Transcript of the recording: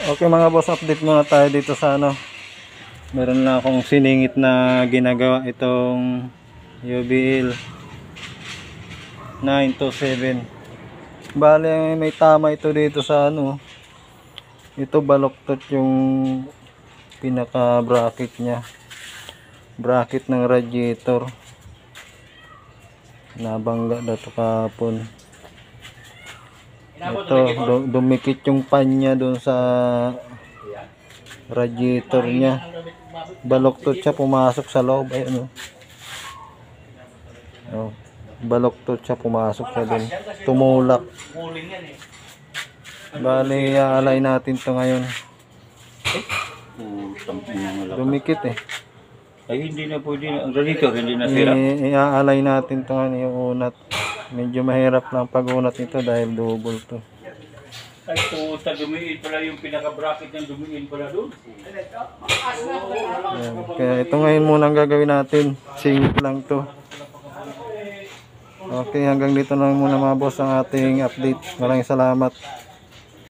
Okay mga boss, update muna tayo dito sa ano. Meron na akong siningit na ginagawa itong UBL 927. Bale may tama ito dito sa ano. Ito baloktot yung pinaka bracket nya. Bracket ng radiator. Nabangga na ito kahapon. Ito, dumikit yung pan niya doon sa radiator niya. Baloktot siya, pumasok sa loob. Ayun, oh. Baloktot siya, pumasok siya doon. Tumulak. Bali, aalay natin to ngayon. Dumikit eh. Ay, hindi na pwede. Ang radiator, hindi na sira. Iaalay natin to ngayon, yung unat. Medyo mahirap lang pag-unat nito dahil double to. Ay, puta, dumiin pala yung pinaka-bracket ng dumiin pala doon. Ayan. Kaya ito ngayon muna ang gagawin natin. Singit lang to. Okay, hanggang dito lang muna mga boss ang ating update. Maraming salamat.